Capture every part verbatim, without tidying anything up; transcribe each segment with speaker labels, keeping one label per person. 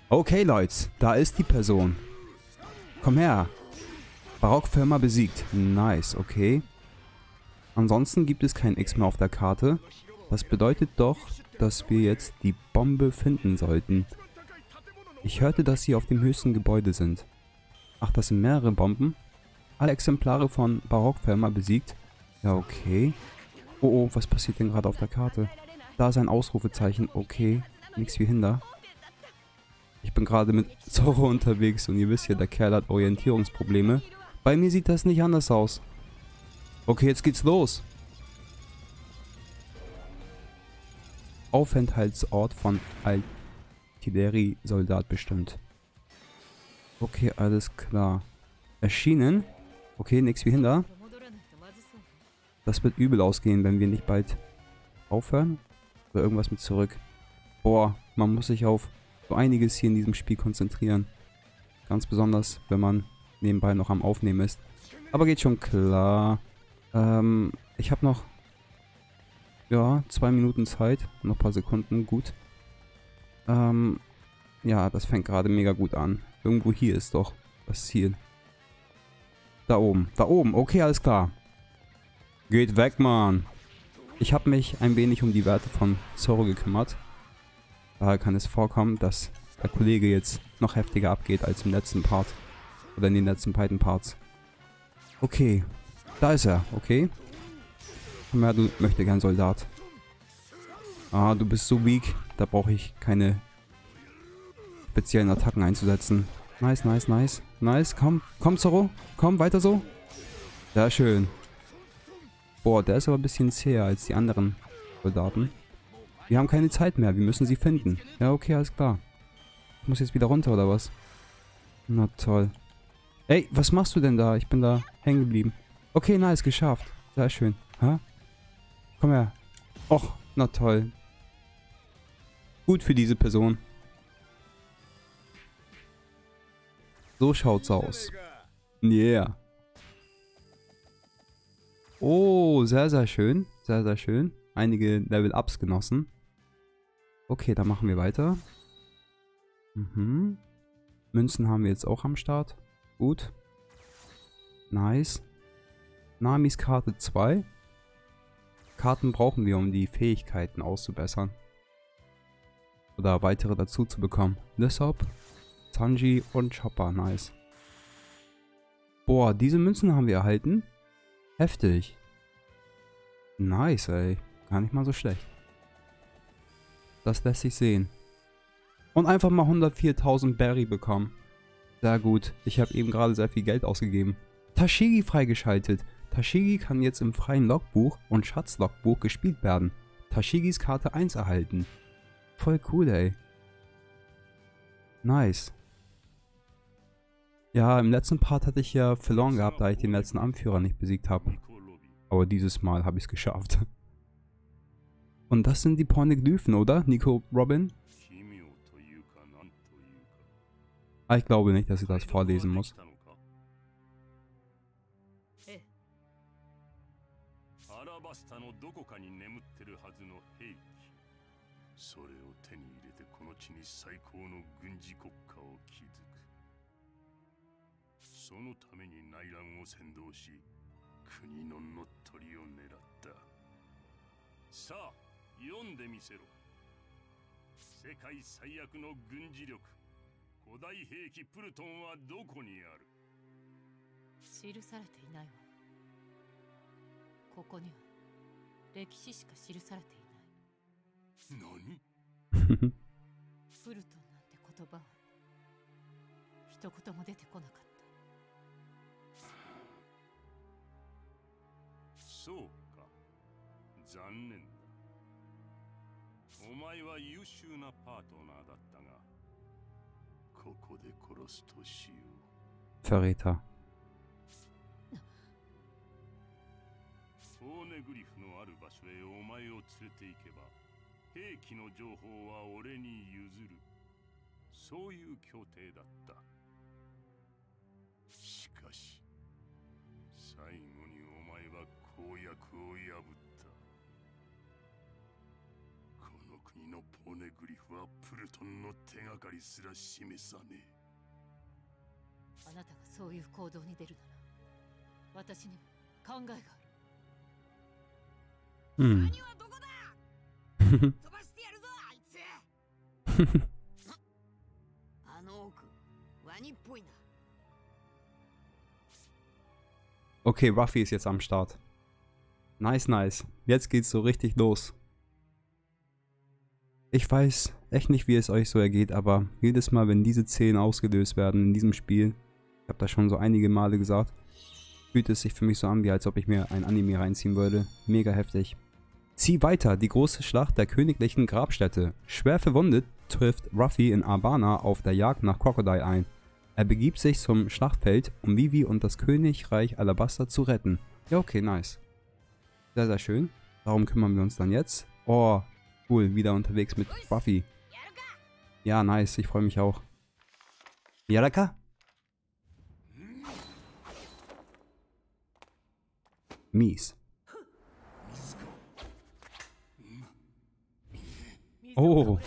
Speaker 1: Okay, Leute, da ist die Person. Komm her. Barockfirma besiegt. Nice, okay. Ansonsten gibt es kein X mehr auf der Karte. Das bedeutet doch, dass wir jetzt die Bombe finden sollten. Ich hörte, dass sie auf dem höchsten Gebäude sind. Ach, das sind mehrere Bomben. Alle Exemplare von Barockfirma besiegt. Ja, okay. Oh, oh, was passiert denn gerade auf der Karte? Da ist ein Ausrufezeichen. Okay, nichts wie hinder. Ich bin gerade mit Zorro unterwegs und ihr wisst ja, der Kerl hat Orientierungsprobleme. Bei mir sieht das nicht anders aus. Okay, jetzt geht's los. Aufenthaltsort von Artilleriesoldat bestimmt. Okay, alles klar. Erschienen. Okay, nichts wie hinder. Das wird übel ausgehen, wenn wir nicht bald aufhören. Oder irgendwas mit zurück. Boah, man muss sich auf so einiges hier in diesem Spiel konzentrieren. Ganz besonders, wenn man nebenbei noch am Aufnehmen ist. Aber geht schon klar. Ähm, ich habe noch... Ja, zwei Minuten Zeit. Noch ein paar Sekunden. Gut. Ähm, ja, das fängt gerade mega gut an. Irgendwo hier ist doch das Ziel. Da oben. Da oben. Okay, alles klar. Geht weg, Mann. Ich habe mich ein wenig um die Werte von Zorro gekümmert. Daher kann es vorkommen, dass der Kollege jetzt noch heftiger abgeht als im letzten Part. Oder in den letzten beiden Parts. Okay. Da ist er. Okay. Komm her, du möchte gern Soldat. Ah, du bist so weak. Da brauche ich keine speziellen Attacken einzusetzen. Nice, nice, nice. Nice. Komm. Komm, Zorro. Komm, weiter so. Sehr schön. Boah, der ist aber ein bisschen zäher als die anderen Soldaten. Wir haben keine Zeit mehr. Wir müssen sie finden. Ja, okay, alles klar. Ich muss jetzt wieder runter, oder was? Na toll. Ey, was machst du denn da? Ich bin da hängen geblieben. Okay, nice, geschafft. Sehr schön. Hä? Komm her. Och, na toll. Gut für diese Person. So schaut's aus. Yeah. Oh, sehr, sehr schön. Sehr, sehr schön. Einige Level-Ups genossen. Okay, dann machen wir weiter. Mhm. Münzen haben wir jetzt auch am Start. Gut. Nice. Namis Karte zwei. Karten brauchen wir, um die Fähigkeiten auszubessern. Oder weitere dazu zu bekommen. Lissop, Sanji und Chopper. Nice. Boah, diese Münzen haben wir erhalten. Heftig. Nice, ey. Gar nicht mal so schlecht. Das lässt sich sehen. Und einfach mal hundertviertausend Berry bekommen. Sehr gut. Ich habe eben gerade sehr viel Geld ausgegeben. Tashigi freigeschaltet. Tashigi kann jetzt im freien Logbuch und Schatzlogbuch gespielt werden. Tashigis Karte eins erhalten. Voll cool, ey. Nice. Ja, im letzten Part hatte ich ja verloren gehabt, da ich den letzten Anführer nicht besiegt habe. Aber dieses Mal habe ich es geschafft. Und das sind die Pornoglyphen, oder? Nico Robin? Ah, ich glaube nicht, dass ich das vorlesen muss. Verräter. Hm. Okay, Ruffy ist jetzt am Start. Nice, nice. Jetzt geht's so richtig los. Ich weiß echt nicht, wie es euch so ergeht, aber jedes Mal, wenn diese Szenen ausgelöst werden in diesem Spiel, ich habe das schon so einige Male gesagt, fühlt es sich für mich so an, wie als ob ich mir ein Anime reinziehen würde. Mega heftig. Zieh weiter, die große Schlacht der königlichen Grabstätte. Schwer verwundet trifft Ruffy in Arbana auf der Jagd nach Crocodile ein. Er begibt sich zum Schlachtfeld, um Vivi und das Königreich Alabasta zu retten. Ja, okay, nice. Sehr, sehr schön. Darum kümmern wir uns dann jetzt. Oh, cool, wieder unterwegs mit Ruffy. Ja, nice, ich freue mich auch. Yaraka? Mies. Oh.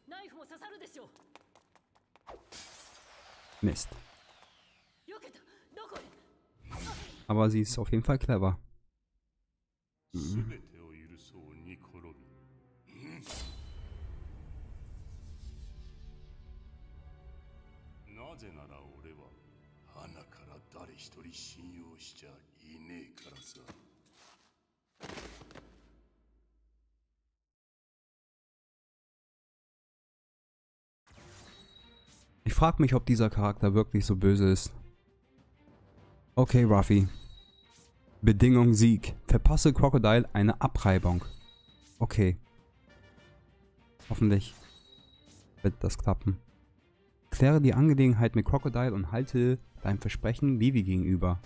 Speaker 1: Mist. Aber sie ist auf jeden Fall clever. Mhm. Ich frage mich, ob dieser Charakter wirklich so böse ist. Okay, Ruffy. Bedingung Sieg. Verpasse Crocodile eine Abreibung. Okay. Hoffentlich wird das klappen. Kläre die Angelegenheit mit Crocodile und halte dein Versprechen Vivi gegenüber.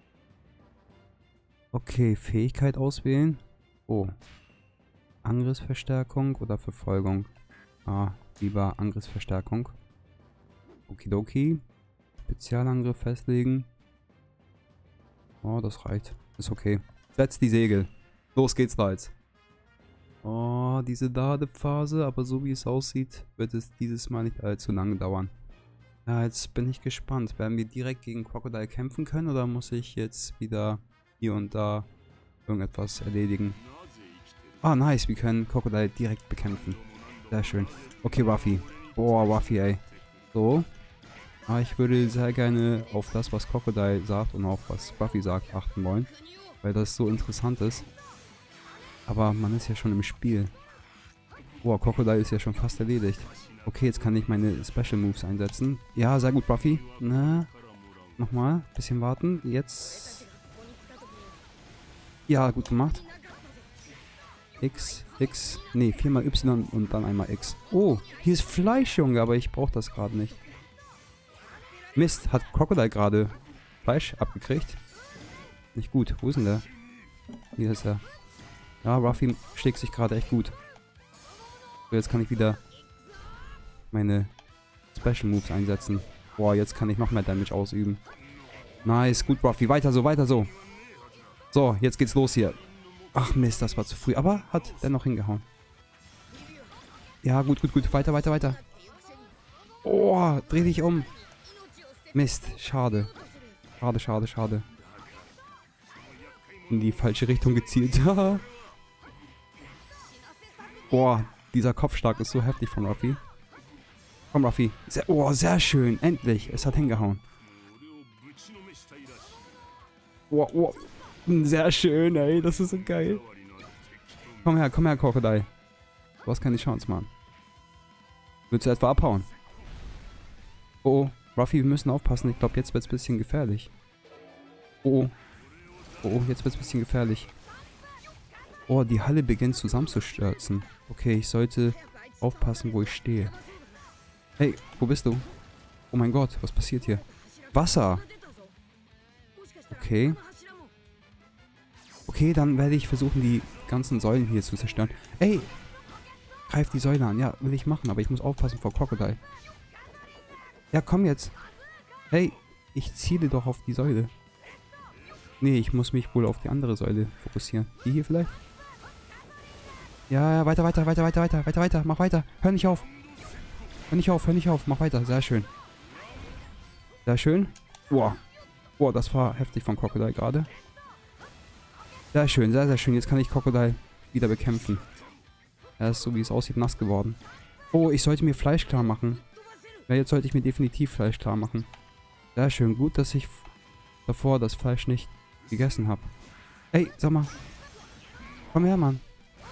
Speaker 1: Okay, Fähigkeit auswählen. Oh. Angriffsverstärkung oder Verfolgung? Ah, lieber Angriffsverstärkung. Okidoki. Spezialangriff festlegen. Oh, das reicht. Ist okay. Setz die Segel. Los geht's, Leute. Oh, diese Ladephase. Aber so wie es aussieht, wird es dieses Mal nicht allzu lange dauern. Ja, jetzt bin ich gespannt. Werden wir direkt gegen Crocodile kämpfen können? Oder muss ich jetzt wieder hier und da irgendetwas erledigen? Ah, nice. Wir können Crocodile direkt bekämpfen. Sehr schön. Okay, Ruffy. Boah, Ruffy, ey. So. Aber ich würde sehr gerne auf das, was Crocodile sagt und auch was Ruffy sagt, achten wollen. Weil das so interessant ist. Aber man ist ja schon im Spiel. Boah, Crocodile ist ja schon fast erledigt. Okay, jetzt kann ich meine Special Moves einsetzen. Ja, sehr gut, Ruffy. Na, nochmal. Bisschen warten. Jetzt. Ja, gut gemacht. X, X. Nee, viermal Y und dann einmal X. Oh, hier ist Fleisch, Junge, aber ich brauche das gerade nicht. Mist, hat Crocodile gerade Fleisch abgekriegt? Nicht gut. Wo ist denn der? Hier ist er. Ja, Ruffy schlägt sich gerade echt gut. So, jetzt kann ich wieder meine Special Moves einsetzen. Boah, jetzt kann ich noch mehr Damage ausüben. Nice, gut, Ruffy. Weiter so, weiter so. So, jetzt geht's los hier. Ach Mist, das war zu früh. Aber hat dennoch hingehauen. Ja, gut, gut, gut. Weiter, weiter, weiter. Oh, dreh dich um. Mist, schade. Schade, schade, schade. In die falsche Richtung gezielt. Boah, dieser Kopfschlag ist so heftig von Ruffy. Komm, Ruffy. Sehr, oh, sehr schön. Endlich. Es hat hingehauen. Oh, oh. Sehr schön, ey. Das ist so geil. Komm her, komm her, Crocodile. Du hast keine Chance, Mann. Willst du etwa abhauen? Oh, oh. Ruffy, wir müssen aufpassen. Ich glaube, jetzt wird es ein bisschen gefährlich. Oh, oh. Oh, jetzt wird es ein bisschen gefährlich. Oh, die Halle beginnt zusammenzustürzen. Okay, ich sollte aufpassen, wo ich stehe. Hey, wo bist du? Oh mein Gott, was passiert hier? Wasser! Okay. Okay, dann werde ich versuchen, die ganzen Säulen hier zu zerstören. Ey! Greif die Säule an. Ja, will ich machen, aber ich muss aufpassen vor Crocodile. Ja, komm jetzt. Hey, ich ziele doch auf die Säule. Nee, ich muss mich wohl auf die andere Säule fokussieren. Die hier vielleicht? Ja, ja, weiter, weiter, weiter, weiter, weiter, weiter, weiter. Mach weiter. Hör nicht auf. Hör nicht auf, hör nicht auf. Mach weiter. Sehr schön. Sehr schön. Boah. Boah, das war heftig von Crocodile gerade. Sehr schön, sehr, sehr schön. Jetzt kann ich Crocodile wieder bekämpfen. Er ist, so wie es aussieht, nass geworden. Oh, ich sollte mir Fleisch klar machen. Ja, jetzt sollte ich mir definitiv Fleisch klar machen. Sehr schön. Gut, dass ich davor das Fleisch nicht gegessen habe. Ey, sag mal. Komm her, Mann.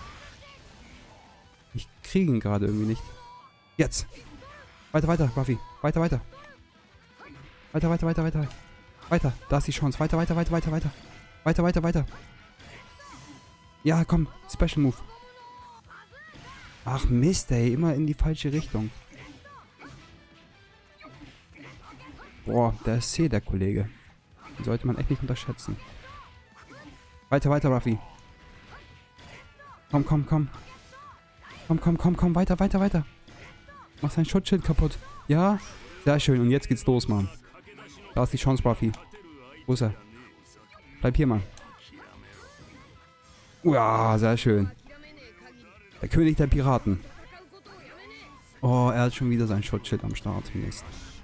Speaker 1: Ich kriege ihn gerade irgendwie nicht. Jetzt. Weiter, weiter, Ruffy. Weiter, weiter. Weiter, weiter, weiter, weiter. Weiter. Da ist die Chance. Weiter, weiter, weiter, weiter, weiter. Weiter, weiter, weiter. Ja, komm. Special Move. Ach Mist, ey. Immer in die falsche Richtung. Boah, der ist zäh, der Kollege. Den sollte man echt nicht unterschätzen. Weiter, weiter, Ruffy. Komm, komm, komm. Komm, komm, komm, komm. Weiter, weiter, weiter. Mach sein Schutzschild kaputt. Ja? Sehr schön. Und jetzt geht's los, Mann. Da ist die Chance, Ruffy. Wo ist er? Bleib hier, Mann. Ja, sehr schön. Der König der Piraten. Oh, er hat schon wieder sein Schutzschild am Start. Mist.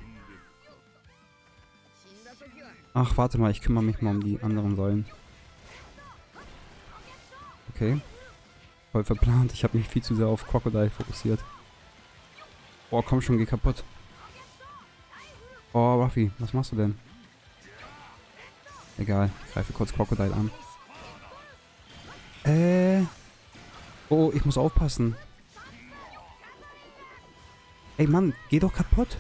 Speaker 1: Ach, warte mal. Ich kümmere mich mal um die anderen Säulen. Okay. Voll verplant. Ich habe mich viel zu sehr auf Crocodile fokussiert. Boah, komm schon, geh kaputt. Oh, Ruffy, was machst du denn? Egal, ich greife kurz Crocodile an. Äh. Oh, ich muss aufpassen. Ey, Mann, geh doch kaputt.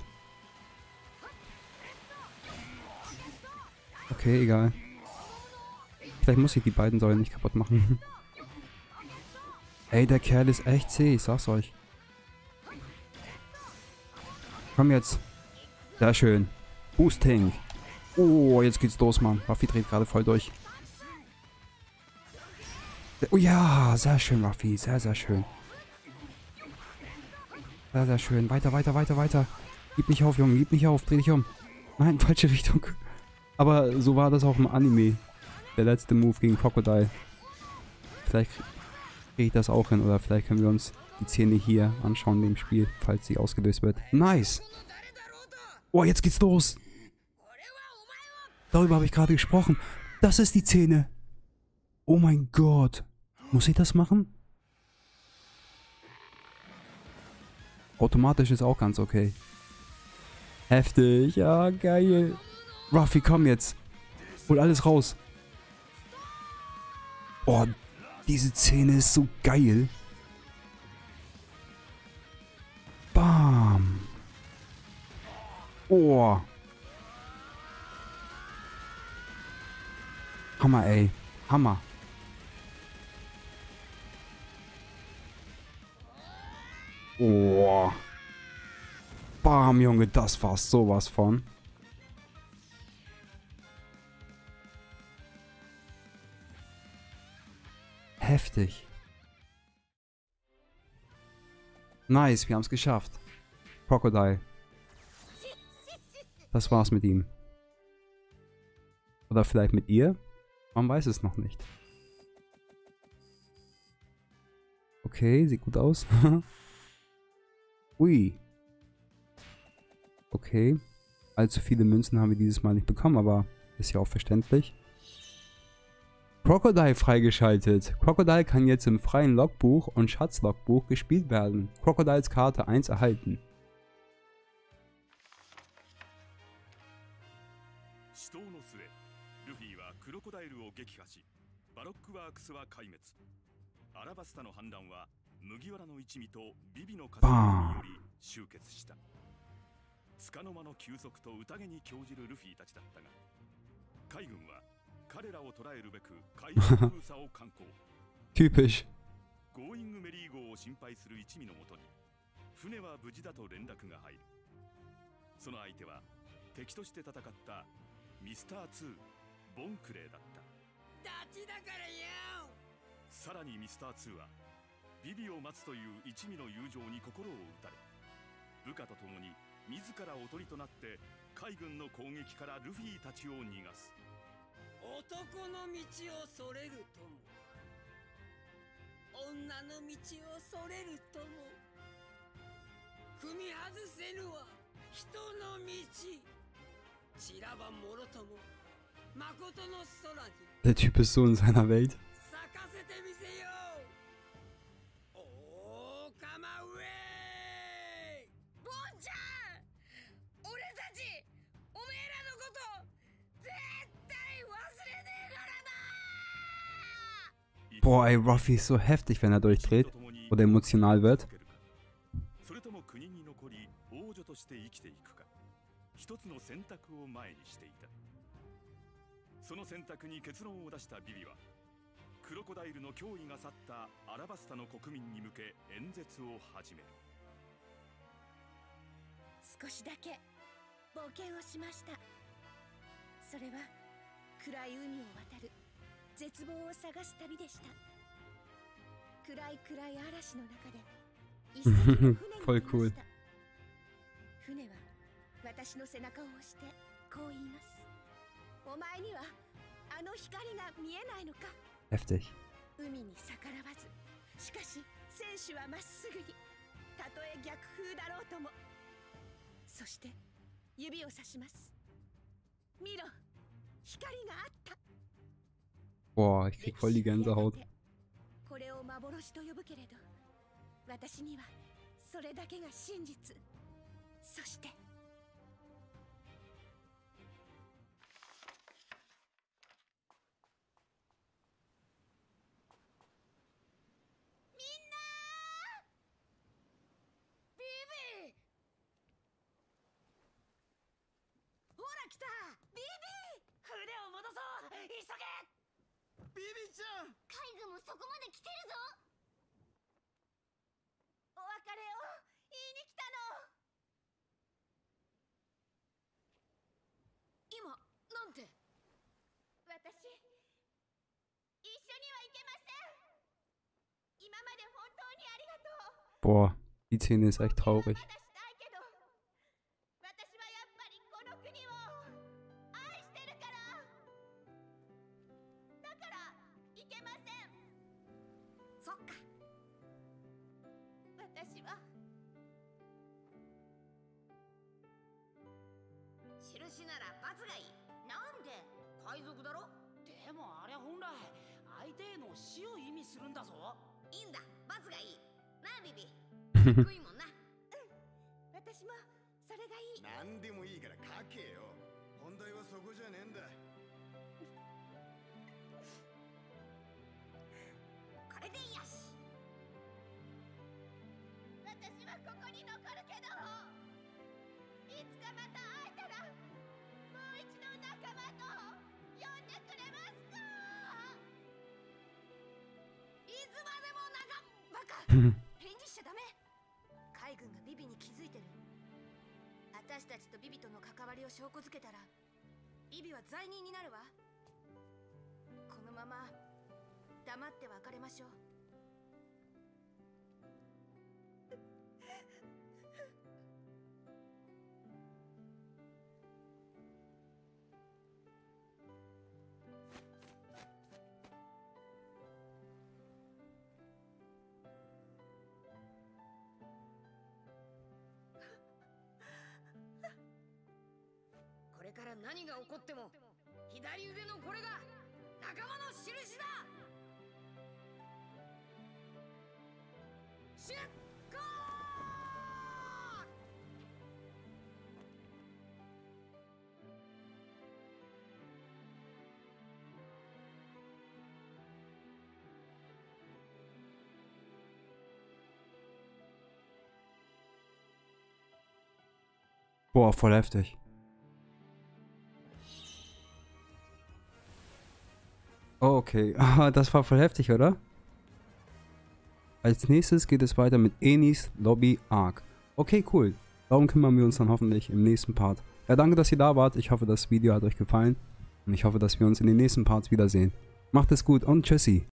Speaker 1: Okay, egal. Vielleicht muss ich die beiden Säulen nicht kaputt machen. Ey, der Kerl ist echt zäh, ich sag's euch. Komm jetzt. Sehr schön. Boosting. Oh, jetzt geht's los, Mann. Ruffy dreht gerade voll durch. Oh ja, sehr schön, Ruffy. Sehr, sehr schön. Sehr, sehr schön. Weiter, weiter, weiter, weiter. Gib nicht auf, Junge. Gib nicht auf. Dreh dich um. Nein, falsche Richtung. Aber so war das auch im Anime. Der letzte Move gegen Crocodile. Vielleicht kriege ich das auch hin. Oder vielleicht können wir uns die Szene hier anschauen in dem Spiel, falls sie ausgelöst wird. Nice. Oh, jetzt geht's los. Darüber habe ich gerade gesprochen. Das ist die Szene. Oh mein Gott. Muss ich das machen? Automatisch ist auch ganz okay. Heftig. Ja, geil. Ruffy, komm jetzt. Hol alles raus. Oh, diese Szene ist so geil. Bam. Oh. Hammer, ey. Hammer. Oh. Bam, Junge, das war sowas von. Heftig. Nice, wir haben es geschafft. Crocodile. Das war's mit ihm. Oder vielleicht mit ihr? Man weiß es noch nicht. Okay, sieht gut aus. Ui. Okay. Allzu viele Münzen haben wir dieses Mal nicht bekommen, aber ist ja auch verständlich. Crocodile freigeschaltet. Crocodile kann jetzt im freien Logbuch und Schatzlogbuch gespielt werden. Crocodiles Karte eins erhalten. Bam.
Speaker 2: つかの間の休息と宴に興じるルフィたちだったが、海軍は彼らを捕らえるべく海洋封鎖を敢行。
Speaker 1: Typisch。
Speaker 2: ゴーイングメリー号を心配する一味のもとに、船は無事だと連絡が入る。その相手は敵として戦ったミスターツー、ボンクレーだった。ダチだからよ。さらにミスターツーはビビを待つという一味の友情に心を打たれ、部下と共に 自らおとりとなって海軍の攻撃からルフィたちを逃がす。男の道をそれるとも。お
Speaker 3: 女の道をそれるとも踏み外せぬは人の道散らばもろとも誠の空に
Speaker 1: Der Typ ist so in seiner Welt.
Speaker 3: 咲かせてみせようおーかまうえボンちゃん俺たちおめえらのこと絶対忘れねえからな
Speaker 1: Boah, ey, Ruffy ist so heftig, wenn er durchdreht oder emotional wird.
Speaker 2: それとも国に残り王女として生きていくか一つの選択を前にしていた。その選択に結論を出したビビはクロコダイルの脅威が去ったアラバスタの国民に向け演説を始める。
Speaker 4: 少しだけ冒険をしました。それは暗い海を渡る絶望を探す旅でした。暗い暗い嵐の中で一隻の船に乗りま
Speaker 1: Voll
Speaker 4: し
Speaker 1: cool.
Speaker 4: た。船は私の背中を押してこう言います。お前にはあの光が見えないのか。
Speaker 1: Heftig.
Speaker 4: 海に逆らわず、しかし戦士はまっすぐに、たとえ逆風だろうとも。そして指をさします。見ろ、光があった。
Speaker 1: Boah, ich krieg voll die Gänsehaut.
Speaker 4: これを幻と呼ぶけれど、私にはそれだけが真実。そして
Speaker 3: 来たビビ筆を戻そう急げビビちゃん
Speaker 5: 海軍もそこまで来てるぞ。
Speaker 4: お別れを言いに来たの。
Speaker 3: 今なんて
Speaker 4: 私一緒には行けません。今まで本当にありがとう。
Speaker 1: Boah, die Szene ist echt traurig.
Speaker 3: 印なら罰がいい。なんで海賊だろ。でもあれ本来相手への死を意味するんだぞ。いいんだ、罰がいいなあビビ。低いもんな。うん、
Speaker 4: 私もそれがいい。
Speaker 6: 何でもいいから書けよ。問題はそこじゃねえんだ。
Speaker 3: これでよし。
Speaker 4: 私はここに残るけど、いつかまた会えたらもう一度仲間と呼んでくれますか。
Speaker 3: いつまでも仲バカ返事しちゃダメ。海軍がビビに気づいてる。私たちとビビとの関わりを証拠づけたらビビは罪人になるわ。このまま黙って別れましょう。これから何が起こっても左腕のこれが仲間の印だ。出航！
Speaker 1: Boah, voll heftig. Oh, okay. Das war voll heftig, oder? Als nächstes geht es weiter mit Enies Lobby Arc. Okay, cool. Darum kümmern wir uns dann hoffentlich im nächsten Part. Ja, danke, dass ihr da wart. Ich hoffe, das Video hat euch gefallen. Und ich hoffe, dass wir uns in den nächsten Parts wiedersehen. Macht es gut und tschüssi.